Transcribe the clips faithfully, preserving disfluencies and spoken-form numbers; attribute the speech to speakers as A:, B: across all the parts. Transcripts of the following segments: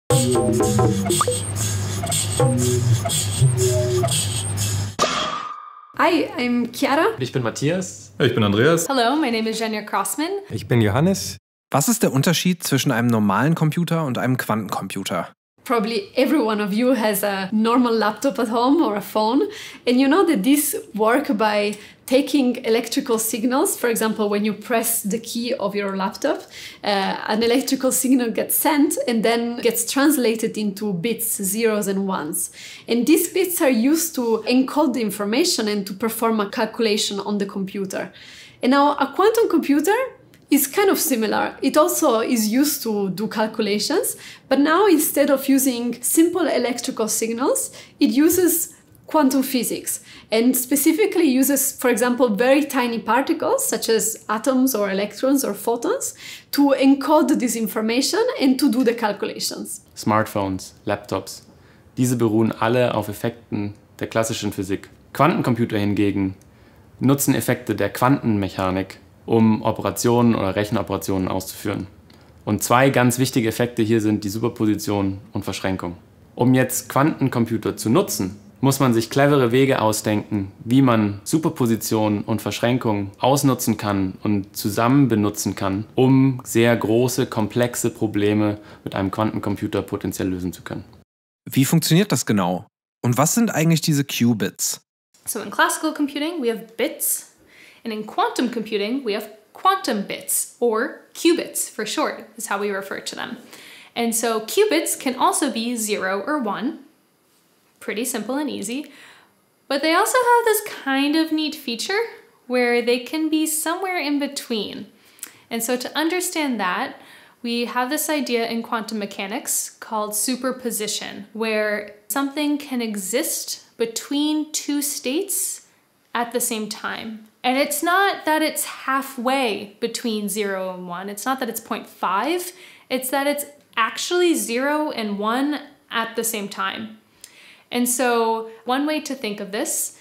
A: Hi, I'm Chiara.
B: Ich bin Matthias.
C: Ich bin Andreas.
D: Hello, my name is Jenya Crossman.
E: Ich bin Johannes.
F: Was ist der Unterschied zwischen einem normalen Computer und einem Quantencomputer?
A: Probably every one of you has a normal laptop at home or a phone, and you know that these work by taking electrical signals. For example, when you press the key of your laptop, uh, an electrical signal gets sent and then gets translated into bits, zeros and ones. And these bits are used to encode the information and to perform a calculation on the computer. And now a quantum computer is kind of similar. It also is used to do calculations, but now instead of using simple electrical signals, it uses quantum physics and specifically uses, for example, very tiny particles such as atoms or electrons or photons to encode this information and to do the calculations.
B: Smartphones, Laptops, diese beruhen alle auf Effekten der klassischen Physik. Quantencomputer hingegen nutzen Effekte der Quantenmechanik, um Operationen oder Rechenoperationen auszuführen. Und zwei ganz wichtige Effekte hier sind die Superposition und Verschränkung. Um jetzt Quantencomputer zu nutzen, muss man sich clevere Wege ausdenken, wie man Superposition und Verschränkung ausnutzen kann und zusammen benutzen kann, um sehr große, komplexe Probleme mit einem Quantencomputer potenziell lösen zu können.
F: Wie funktioniert das genau? Und was sind eigentlich diese Qubits?
D: So in classical computing, we have bits. And in quantum computing, we have quantum bits, or qubits for short, is how we refer to them. And so qubits can also be zero or one, pretty simple and easy, but they also have this kind of neat feature where they can be somewhere in between. And so to understand that, we have this idea in quantum mechanics called superposition, where something can exist between two states at the same time. And it's not that it's halfway between zero and one. It's not that it's zero point five. It's that it's actually zero and one at the same time. And so one way to think of this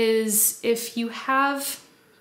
D: is if you have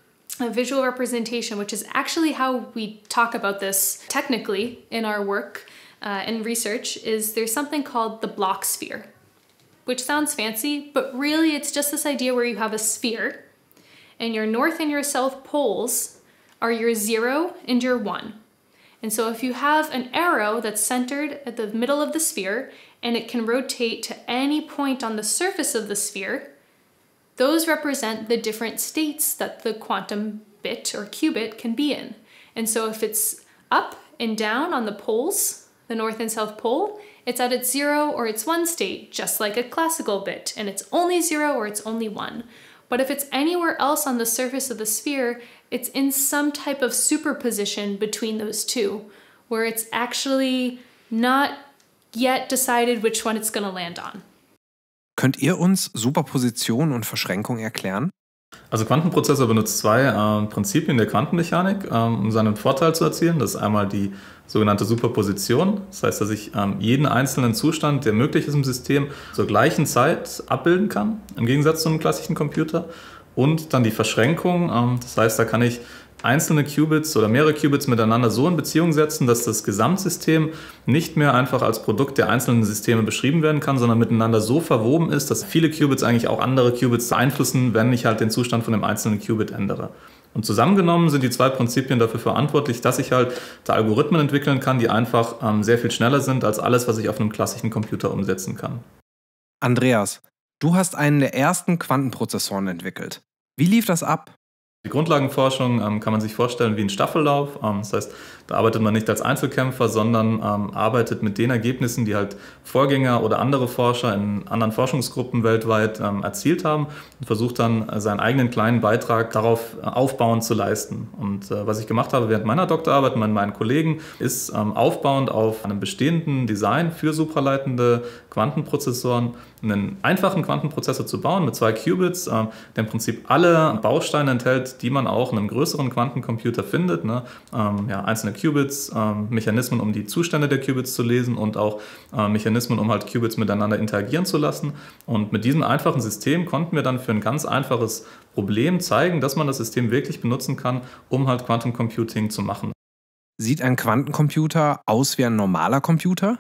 D: a visual representation, which is actually how we talk about this technically in our work uh, and research, is there's something called the Bloch sphere, which sounds fancy, but really it's just this idea where you have a sphere and your north and your south poles are your zero and your one. And so if you have an arrow that's centered at the middle of the sphere and it can rotate to any point on the surface of the sphere, those represent the different states that the quantum bit or qubit can be in. And so if it's up and down on the poles, the north and south pole, it's at its zero or its one state, just like a classical bit, and it's only zero or it's only one. But if it's anywhere else on the surface of the sphere, it's in some type of superposition between those two, where it's actually not yet decided which one it's going to land on.
F: Könnt ihr uns Superposition und Verschränkung erklären?
C: Also Quantenprozessor benutzt zwei äh, Prinzipien der Quantenmechanik, ähm, um seinen Vorteil zu erzielen. Das ist einmal die sogenannte Superposition. Das heißt, dass ich ähm, jeden einzelnen Zustand, der möglich ist im System, zur gleichen Zeit abbilden kann, im Gegensatz zu einem klassischen Computer. Und dann die Verschränkung. Ähm, das heißt, da kann ich einzelne Qubits oder mehrere Qubits miteinander so in Beziehung setzen, dass das Gesamtsystem nicht mehr einfach als Produkt der einzelnen Systeme beschrieben werden kann, sondern miteinander so verwoben ist, dass viele Qubits eigentlich auch andere Qubits beeinflussen, wenn ich halt den Zustand von dem einzelnen Qubit ändere. Und zusammengenommen sind die zwei Prinzipien dafür verantwortlich, dass ich halt da Algorithmen entwickeln kann, die einfach ähm, sehr viel schneller sind als alles, was ich auf einem klassischen Computer umsetzen kann.
F: Andreas, du hast einen der ersten Quantenprozessoren entwickelt. Wie lief das ab?
C: Die Grundlagenforschung ähm, kann man sich vorstellen wie ein Staffellauf. Ähm, das heißt, da arbeitet man nicht als Einzelkämpfer, sondern ähm, arbeitet mit den Ergebnissen, die halt Vorgänger oder andere Forscher in anderen Forschungsgruppen weltweit ähm, erzielt haben und versucht dann äh, seinen eigenen kleinen Beitrag darauf äh, aufbauend zu leisten. Und äh, was ich gemacht habe während meiner Doktorarbeit mit meinen Kollegen, ist ähm, aufbauend auf einem bestehenden Design für supraleitende Quantenprozessoren einen einfachen Quantenprozessor zu bauen mit zwei Qubits, äh, der im Prinzip alle Bausteine enthält, die man auch in einem größeren Quantencomputer findet. Ne? Ähm, ja, einzelne Qubits, ähm, Mechanismen, um die Zustände der Qubits zu lesen und auch äh, Mechanismen, um halt Qubits miteinander interagieren zu lassen. Und mit diesem einfachen System konnten wir dann für ein ganz einfaches Problem zeigen, dass man das System wirklich benutzen kann, um halt Quantum Computing zu machen.
F: Sieht ein Quantencomputer aus wie ein normaler Computer?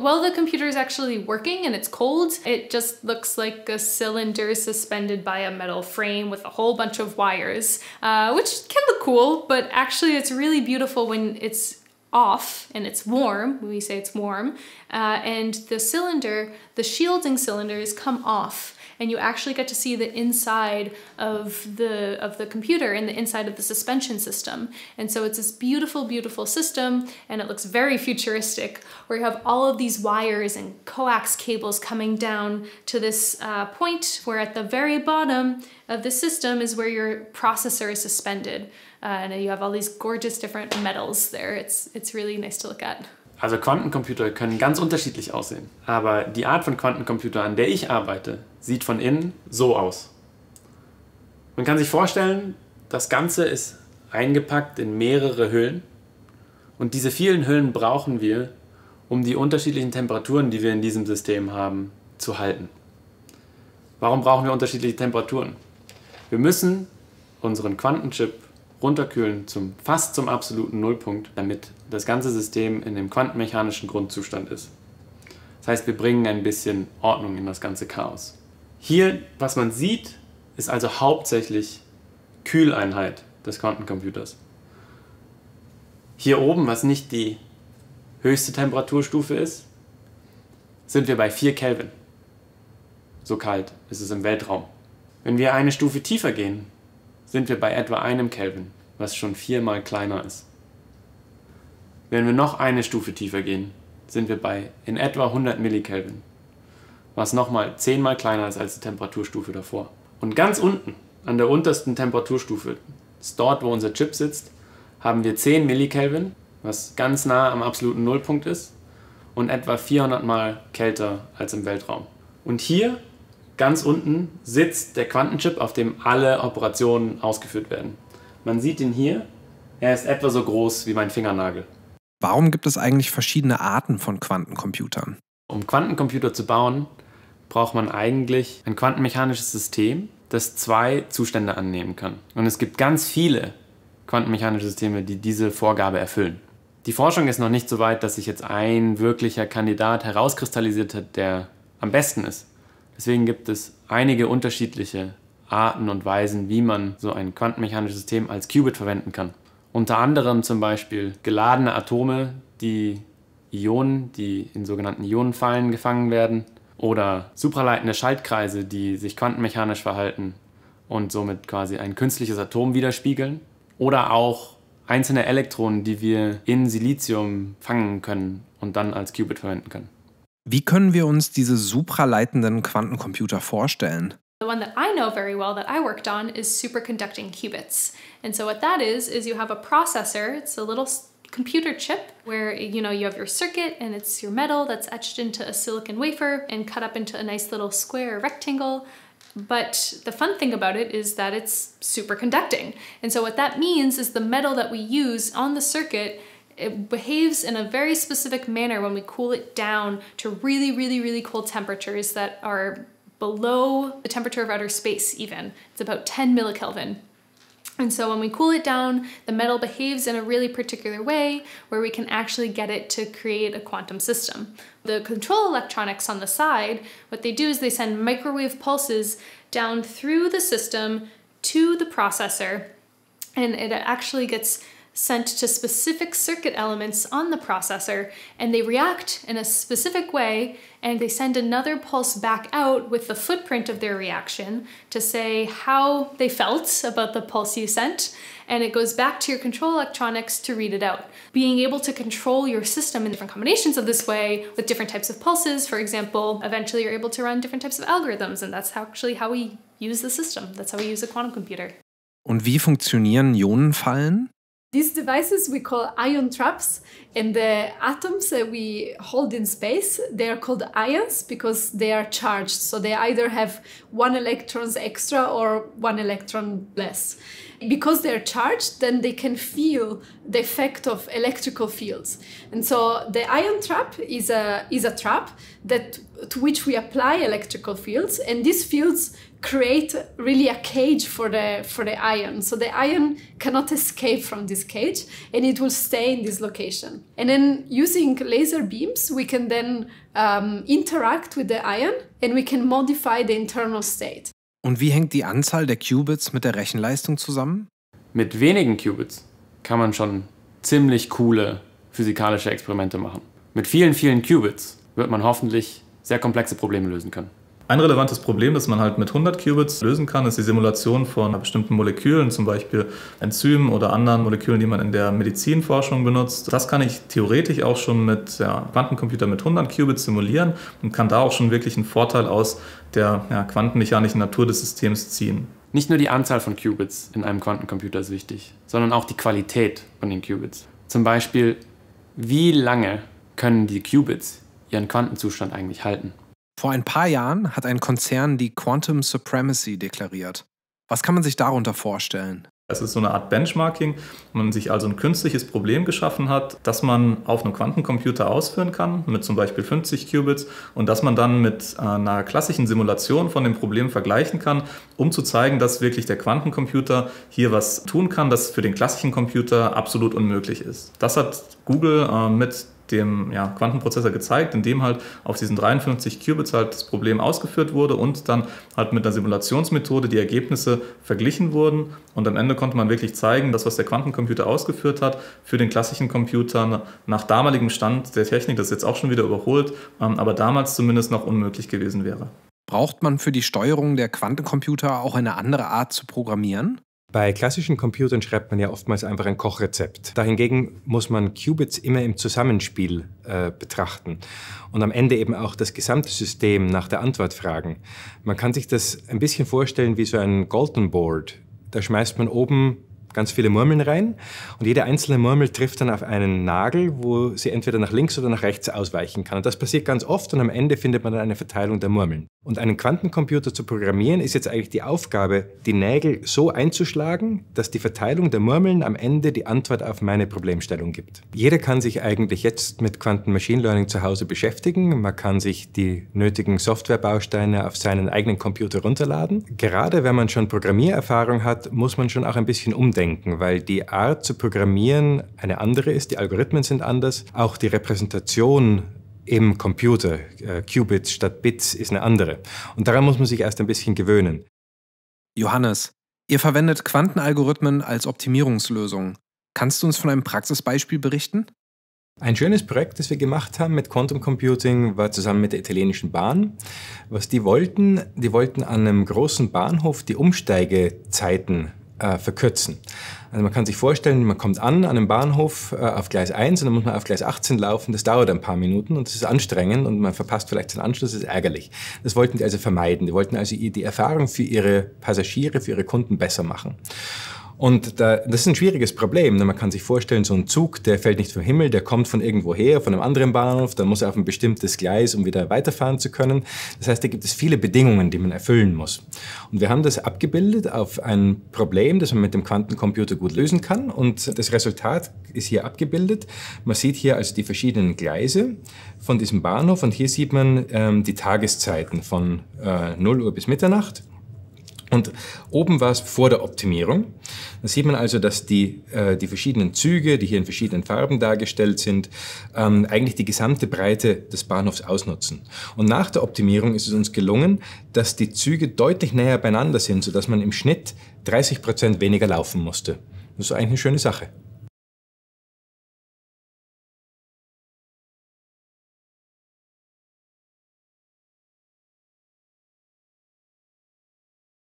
D: while the computer is actually working and it's cold, it just looks like a cylinder suspended by a metal frame with a whole bunch of wires, uh, which can look cool, but actually it's really beautiful when it's off and it's warm, when we say it's warm, uh, and the cylinder, the shielding cylinders come off, and you actually get to see the inside of the of the computer and the inside of the suspension system. And so it's this beautiful, beautiful system, and it looks very futuristic, where you have all of these wires and coax cables coming down to this uh, point where at the very bottom of the system is where your processor is suspended. Uh, and you have all these gorgeous different metals there. It's, it's really nice to look at.
B: Also Quantencomputer können ganz unterschiedlich aussehen. Aber die Art von Quantencomputer, an der ich arbeite, sieht von innen so aus. Man kann sich vorstellen, das Ganze ist eingepackt in mehrere Hüllen. Und diese vielen Hüllen brauchen wir, um die unterschiedlichen Temperaturen, die wir in diesem System haben, zu halten. Warum brauchen wir unterschiedliche Temperaturen? Wir müssen unseren Quantenchip runterkühlen zum, fast zum absoluten Nullpunkt, damit das ganze System in dem quantenmechanischen Grundzustand ist. Das heißt, wir bringen ein bisschen Ordnung in das ganze Chaos. Hier, was man sieht, ist also hauptsächlich Kühleinheit des Quantencomputers. Hier oben, was nicht die höchste Temperaturstufe ist, sind wir bei vier Kelvin. So kalt ist es im Weltraum. Wenn wir eine Stufe tiefer gehen, sind wir bei etwa einem Kelvin, was schon viermal kleiner ist. Wenn wir noch eine Stufe tiefer gehen, sind wir bei in etwa hundert Millikelvin, was nochmal zehnmal kleiner ist als die Temperaturstufe davor. Und ganz unten, an der untersten Temperaturstufe, ist dort, wo unser Chip sitzt, haben wir zehn Millikelvin, was ganz nah am absoluten Nullpunkt ist und etwa vierhundert Mal kälter als im Weltraum. Und hier, ganz unten, sitzt der Quantenchip, auf dem alle Operationen ausgeführt werden. Man sieht ihn hier, er ist etwa so groß wie mein Fingernagel.
F: Warum gibt es eigentlich verschiedene Arten von Quantencomputern?
B: Um Quantencomputer zu bauen, braucht man eigentlich ein quantenmechanisches System, das zwei Zustände annehmen kann. Und es gibt ganz viele quantenmechanische Systeme, die diese Vorgabe erfüllen. Die Forschung ist noch nicht so weit, dass sich jetzt ein wirklicher Kandidat herauskristallisiert hat, der am besten ist. Deswegen gibt es einige unterschiedliche Arten und Weisen, wie man so ein quantenmechanisches System als Qubit verwenden kann. Unter anderem zum Beispiel geladene Atome, die Ionen, die in sogenannten Ionenfallen gefangen werden, oder supraleitende Schaltkreise, die sich quantenmechanisch verhalten und somit quasi ein künstliches Atom widerspiegeln. Oder auch einzelne Elektronen, die wir in Silizium fangen können und dann als Qubit verwenden können.
F: Wie können wir uns diese supraleitenden Quantencomputer vorstellen?
D: The one that I know very well that I worked on is superconducting qubits. And so what that is, is you have a processor, it's a little computer chip where, you know, you have your circuit and it's your metal that's etched into a silicon wafer and cut up into a nice little square rectangle. But the fun thing about it is that it's superconducting. And so what that means is the metal that we use on the circuit, it behaves in a very specific manner when we cool it down to really, really, really cold temperatures that are below the temperature of outer space even. It's about ten millikelvin. And so when we cool it down, the metal behaves in a really particular way where we can actually get it to create a quantum system. The control electronics on the side, what they do is they send microwave pulses down through the system to the processor, and it actually gets sent to specific circuit elements on the processor, and they react in a specific way, and they send another pulse back out with the footprint of their reaction to say how they felt about the pulse you sent, and it goes back to your control electronics to read it out. Being able to control your system in different combinations of this way with different types of pulses, for example, eventually you're able to run different types of algorithms, and that's actually how we use the system. That's how we use a quantum computer.
F: Und wie funktionieren Ionenfallen?
A: These devices we call ion traps, and the atoms that we hold in space, they are called ions because they are charged. So they either have one electron extra or one electron less. Because they're charged, then they can feel the effect of electrical fields. And so the ion trap is a, is a trap that, to which we apply electrical fields, and these fields create really a cage for the, for the ion. So the ion cannot escape from this cage, and it will stay in this location. And then using laser beams, we can then um, interact with the ion and we can modify the internal state.
F: Und wie hängt die Anzahl der Qubits mit der Rechenleistung zusammen?
B: Mit wenigen Qubits kann man schon ziemlich coole physikalische Experimente machen. Mit vielen, vielen Qubits wird man hoffentlich sehr komplexe Probleme lösen können.
C: Ein relevantes Problem, das man halt mit hundert Qubits lösen kann, ist die Simulation von bestimmten Molekülen, zum Beispiel Enzymen oder anderen Molekülen, die man in der Medizinforschung benutzt. Das kann ich theoretisch auch schon mit ja, Quantencomputer mit hundert Qubits simulieren und kann da auch schon wirklich einen Vorteil aus der ja, quantenmechanischen Natur des Systems ziehen.
B: Nicht nur die Anzahl von Qubits in einem Quantencomputer ist wichtig, sondern auch die Qualität von den Qubits. Zum Beispiel, wie lange können die Qubits ihren Quantenzustand eigentlich halten?
F: Vor ein paar Jahren hat ein Konzern die Quantum Supremacy deklariert. Was kann man sich darunter vorstellen?
C: Es ist so eine Art Benchmarking, wo man sich also ein künstliches Problem geschaffen hat, das man auf einem Quantencomputer ausführen kann, mit zum Beispiel fünfzig Qubits, und das man dann mit einer klassischen Simulation von dem Problem vergleichen kann, um zu zeigen, dass wirklich der Quantencomputer hier was tun kann, das für den klassischen Computer absolut unmöglich ist. Das hat Google äh, mit dem ja, Quantenprozessor gezeigt, in dem halt auf diesen dreiundfünfzig Qubits halt das Problem ausgeführt wurde und dann halt mit einer Simulationsmethode die Ergebnisse verglichen wurden. Und am Ende konnte man wirklich zeigen, dass was der Quantencomputer ausgeführt hat, für den klassischen Computer nach damaligem Stand der Technik, das ist jetzt auch schon wieder überholt, aber damals zumindest noch unmöglich gewesen wäre.
F: Braucht man für die Steuerung der Quantencomputer auch eine andere Art zu programmieren?
E: Bei klassischen Computern schreibt man ja oftmals einfach ein Kochrezept. Dahingegen muss man Qubits immer im Zusammenspiel äh, betrachten und am Ende eben auch das gesamte System nach der Antwort fragen. Man kann sich das ein bisschen vorstellen wie so ein Golden Board. Da schmeißt man oben ganz viele Murmeln rein und jede einzelne Murmel trifft dann auf einen Nagel, wo sie entweder nach links oder nach rechts ausweichen kann. Und das passiert ganz oft und am Ende findet man dann eine Verteilung der Murmeln. Und einen Quantencomputer zu programmieren ist jetzt eigentlich die Aufgabe, die Nägel so einzuschlagen, dass die Verteilung der Murmeln am Ende die Antwort auf meine Problemstellung gibt. Jeder kann sich eigentlich jetzt mit Quanten Machine Learning zu Hause beschäftigen. Man kann sich die nötigen Softwarebausteine auf seinen eigenen Computer runterladen. Gerade wenn man schon Programmiererfahrung hat, muss man schon auch ein bisschen umdenken, weil die Art zu programmieren eine andere ist, die Algorithmen sind anders, auch die Repräsentation im Computer, äh, Qubits statt Bits, ist eine andere. Und daran muss man sich erst ein bisschen gewöhnen.
F: Johannes, ihr verwendet Quantenalgorithmen als Optimierungslösung. Kannst du uns von einem Praxisbeispiel berichten?
E: Ein schönes Projekt, das wir gemacht haben mit Quantum Computing, war zusammen mit der italienischen Bahn. Was die wollten, die wollten an einem großen Bahnhof die Umsteigezeiten äh, verkürzen. Also man kann sich vorstellen, man kommt an an einem Bahnhof äh, auf Gleis eins und dann muss man auf Gleis achtzehn laufen. Das dauert ein paar Minuten und das ist anstrengend und man verpasst vielleicht den Anschluss, das ist ärgerlich. Das wollten die also vermeiden. Die wollten also die Erfahrung für ihre Passagiere, für ihre Kunden besser machen. Und da, das ist ein schwieriges Problem. Man kann sich vorstellen, so ein Zug, der fällt nicht vom Himmel, der kommt von irgendwo her, von einem anderen Bahnhof, dann muss er auf ein bestimmtes Gleis, um wieder weiterfahren zu können. Das heißt, da gibt es viele Bedingungen, die man erfüllen muss. Und wir haben das abgebildet auf ein Problem, das man mit dem Quantencomputer gut lösen kann. Und das Resultat ist hier abgebildet. Man sieht hier also die verschiedenen Gleise von diesem Bahnhof und hier sieht man ähm, die Tageszeiten von äh, null Uhr bis Mitternacht. Und oben war es vor der Optimierung. Da sieht man also, dass die, äh, die verschiedenen Züge, die hier in verschiedenen Farben dargestellt sind, ähm, eigentlich die gesamte Breite des Bahnhofs ausnutzen. Und nach der Optimierung ist es uns gelungen, dass die Züge deutlich näher beieinander sind, sodass man im Schnitt dreißig Prozent weniger laufen musste. Das ist eigentlich eine schöne Sache.